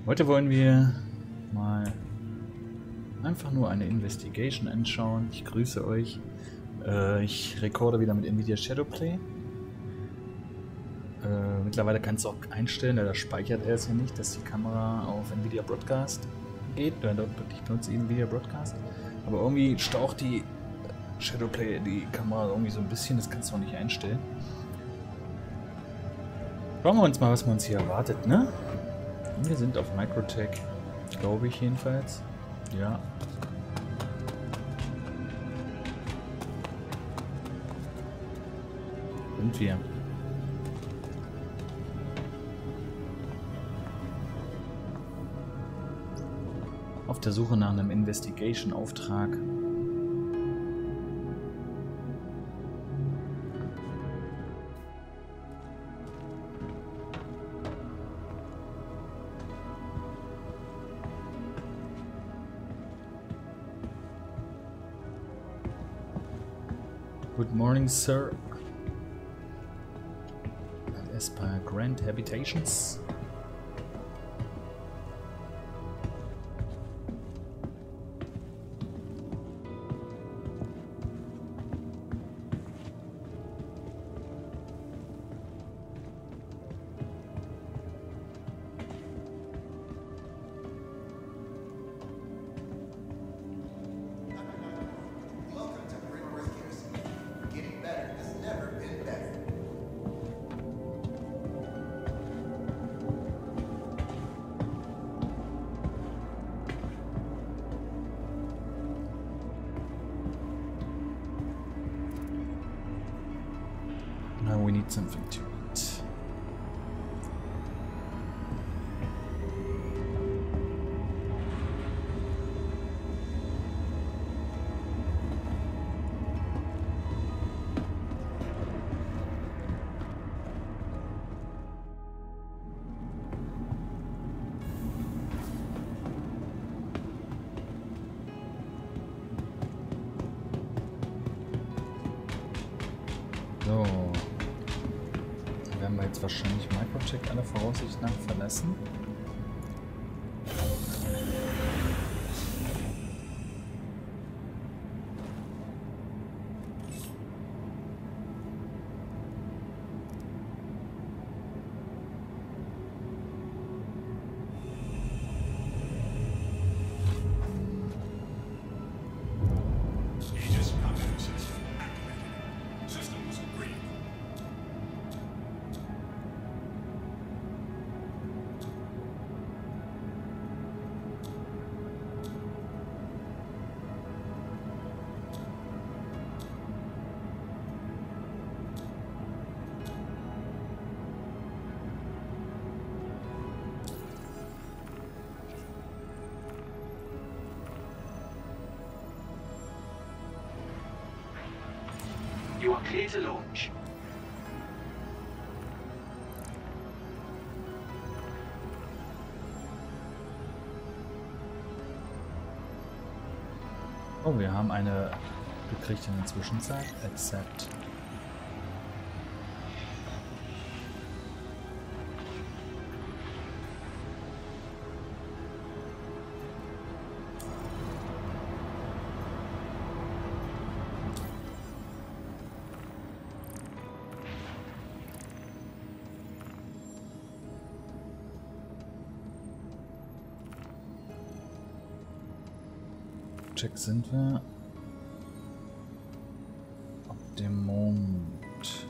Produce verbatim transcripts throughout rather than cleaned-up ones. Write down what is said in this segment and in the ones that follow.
Heute wollen wir mal einfach nur eine Investigation anschauen. Ich grüße euch. Äh, ich recorde wieder mit Nvidia Shadowplay. Äh, mittlerweile kannst du auch einstellen, da speichert er es ja nicht, dass die Kamera auf Nvidia Broadcast geht. Ich benutze Nvidia Broadcast. Aber irgendwie staucht die Shadowplay die Kamera irgendwie so ein bisschen, das kannst du auch nicht einstellen. Schauen wir uns mal, was man uns hier erwartet, ne? Wir sind auf Microtech, glaube ich jedenfalls. Ja. Sind wir. Auf der Suche nach einem Investigation-Auftrag. Good morning, sir. Esper Grand Habitations. Now we need something to eat. So. Werden wir jetzt wahrscheinlich Microtech aller Voraussicht nach verlassen. You are clear to launch. Oh, wir haben eine gekriegt in der Zwischenzeit. Accept. Check sind wir auf dem Mond.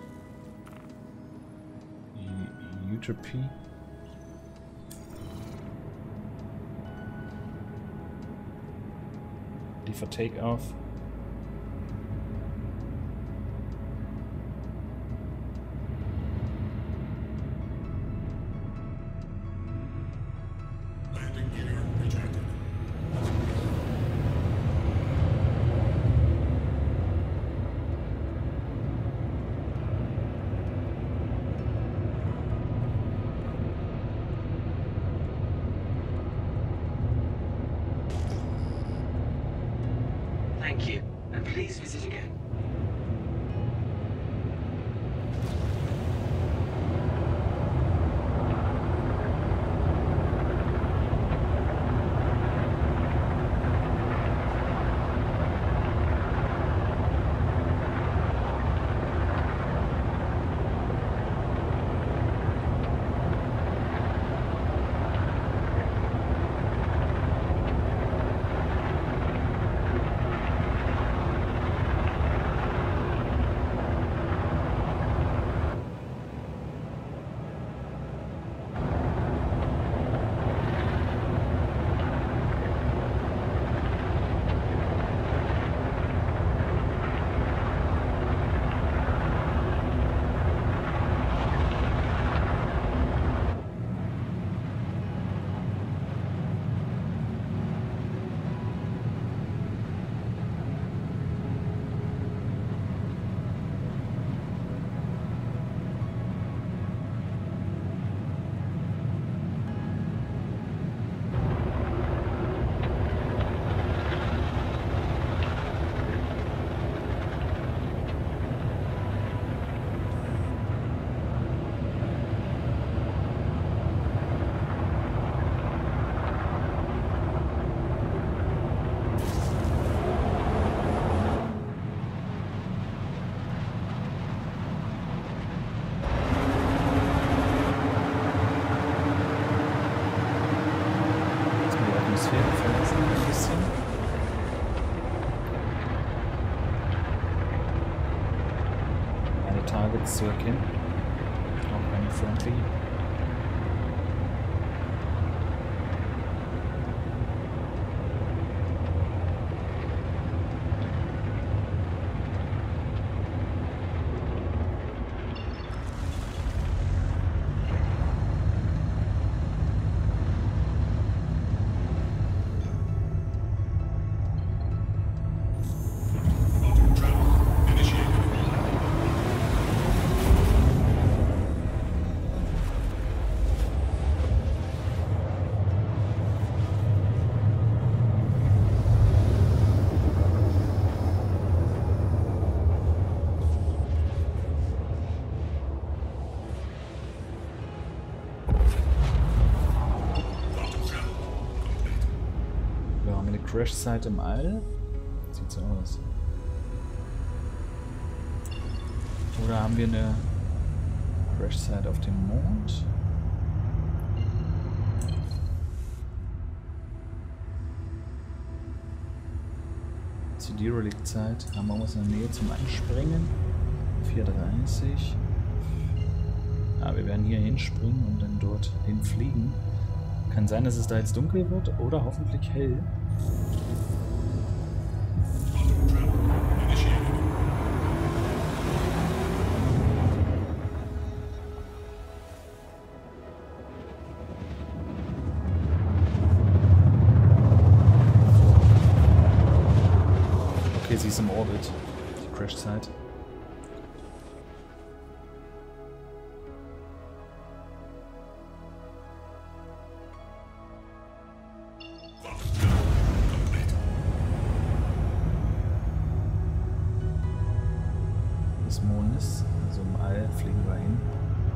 Utopie. Liefer Takeoff. Thank you. nichts zu erkennen. Auch keine Friendly. Crash-Site im All. Sieht so aus. Oder haben wir eine Crash-Site auf dem Mond? C D-Relikt-Zeit. Haben wir was in der Nähe zum Anspringen? vier Uhr dreißig. Ja, wir werden hier hinspringen und dann dort hinfliegen. Kann sein, dass es da jetzt dunkel wird oder hoffentlich hell. Okay, sie ist im Orbit, die Crash-Zeit. Des Mondes, also im All fliegen wir hin.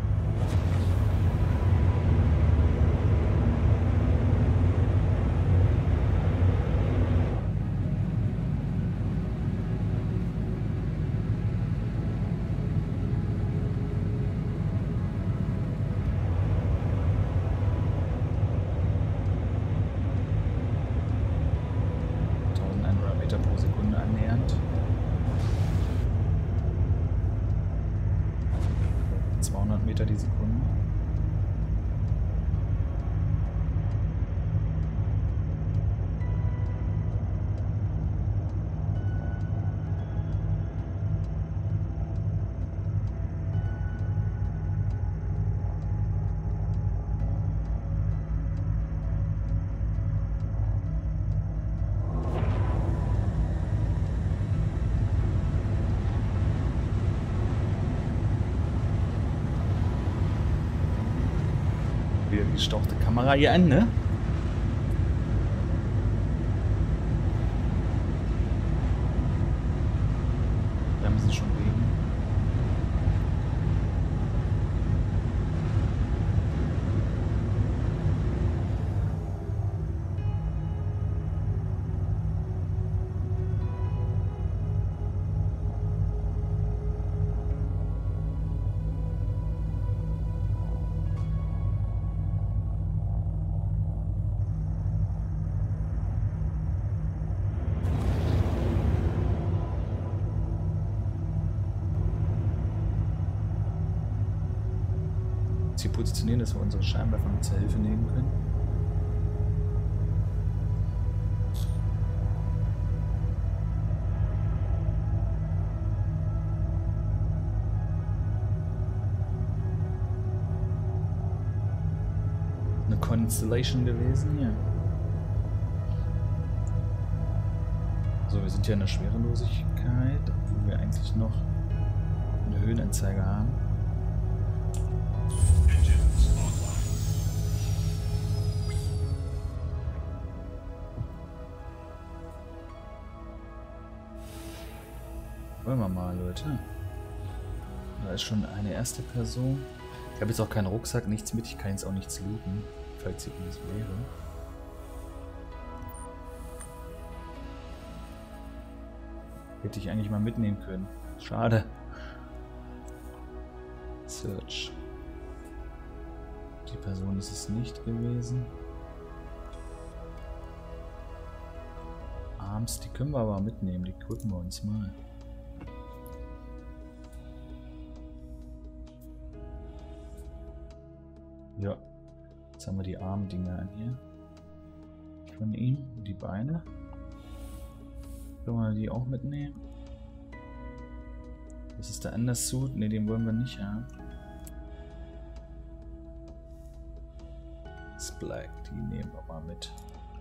eintausendeinhundert Meter pro Sekunde annähernd. zweihundert Meter die Sekunde. Wieder gestauchte Kamera hier an, ne? Bremsen schon wegen. Sie positionieren, dass wir unsere Scheinwerfer mit zur Hilfe nehmen können. Eine Constellation gewesen hier. So, wir sind ja in der Schwerelosigkeit, obwohl wir eigentlich noch eine Höhenanzeige haben. Wollen wir mal, Leute. Da ist schon eine erste Person. Ich habe jetzt auch keinen Rucksack, nichts mit. Ich kann jetzt auch nichts looten, falls hier irgendwas wäre. Hätte ich eigentlich mal mitnehmen können. Schade. Search. Die Person ist es nicht gewesen. Arms, die können wir aber mitnehmen. Die gucken wir uns mal. Ja. Jetzt haben wir die Armdinger an hier. Von ihm. Die Beine. Können wir die auch mitnehmen? Das ist der Undersuit. Ne, den wollen wir nicht haben. Das Black, die nehmen wir mal mit.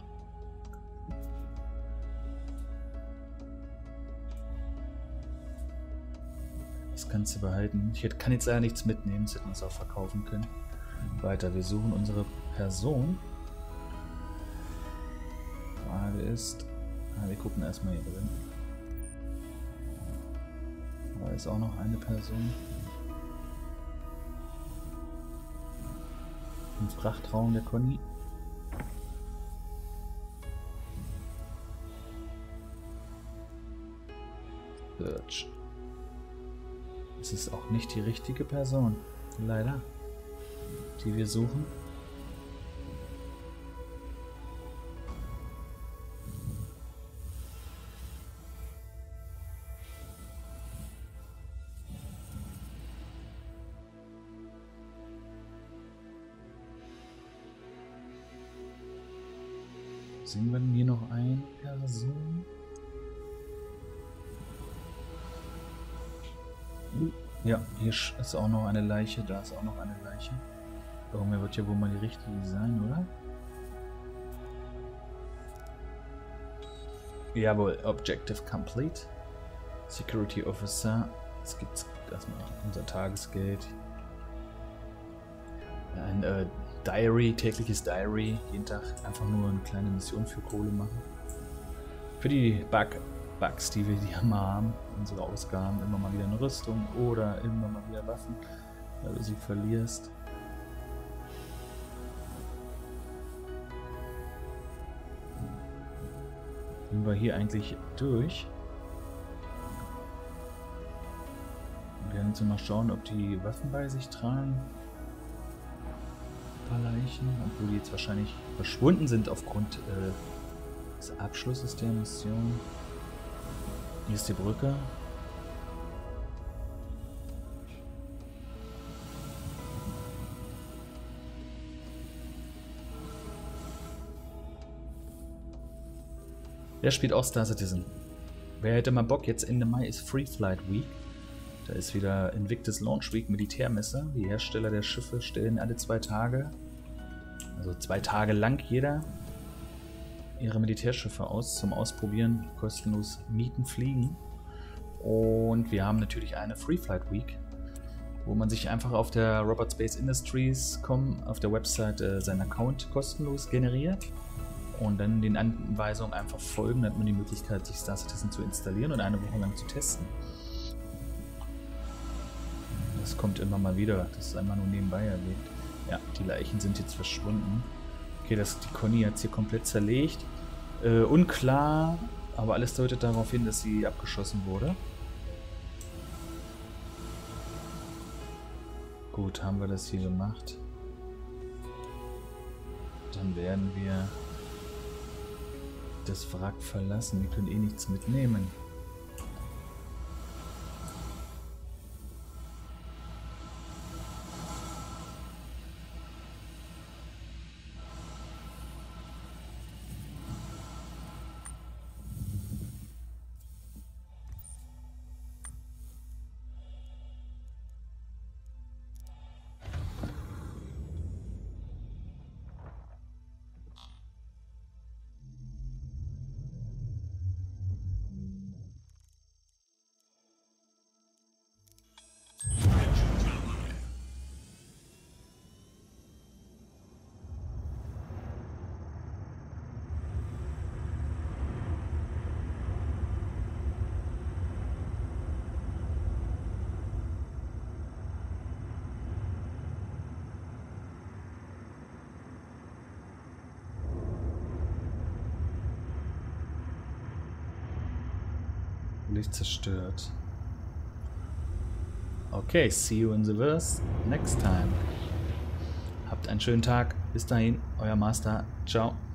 Das kannst du behalten. Ich kann jetzt leider nichts mitnehmen, das hätten wir es auch verkaufen können. Weiter, wir suchen unsere Person. Frage ist, ah, wir gucken erstmal hier drin. Da ist auch noch eine Person. Im Frachtraum der Conny. Search. Es ist auch nicht die richtige Person, leider, die wir suchen. Sehen wir denn hier noch eine Person? Ja, hier ist auch noch eine Leiche, da ist auch noch eine Leiche. Irgendwer wird ja wohl mal die richtige sein, oder? Jawohl, Objective Complete. Security Officer. Jetzt gibt es erstmal unser Tagesgeld. Ein äh, Diary, tägliches Diary. Jeden Tag einfach nur eine kleine Mission für Kohle machen. Für die Bug, Bugs, die wir hier mal haben. Unsere Ausgaben. Immer mal wieder eine Rüstung oder immer mal wieder Waffen, weil du sie verlierst. Sind wir hier eigentlich durch? Wir werden jetzt mal schauen, ob die Waffen bei sich tragen. Ein paar Leichen, obwohl die jetzt wahrscheinlich verschwunden sind aufgrund äh, des Abschlusses der Mission. Hier ist die Brücke. Wer spielt auch Star Citizen? Wer hätte mal Bock? Jetzt Ende Mai ist Free Flight Week. Da ist wieder Invictus Launch Week, Militärmesse. Die Hersteller der Schiffe stellen alle zwei Tage, also zwei Tage lang jeder, ihre Militärschiffe aus zum Ausprobieren, kostenlos mieten, fliegen. Und wir haben natürlich eine Free Flight Week, wo man sich einfach auf der Robot Space Industries Punkt com auf der Website äh, seinen Account kostenlos generiert und dann den Anweisungen einfach folgen. Dann hat man die Möglichkeit, sich Star Citizen zu installieren und eine Woche lang zu testen. Das kommt immer mal wieder, das ist einmal nur nebenbei erwähnt. Ja, die Leichen sind jetzt verschwunden. Okay, das, die Conny hat es hier komplett zerlegt. Äh, unklar, aber alles deutet darauf hin, dass sie abgeschossen wurde. Gut, haben wir das hier gemacht. Dann werden wir das Wrack verlassen. Wir können eh nichts mitnehmen. Licht zerstört. Okay, see you in the verse next time. Habt einen schönen Tag. Bis dahin, euer Master. Ciao.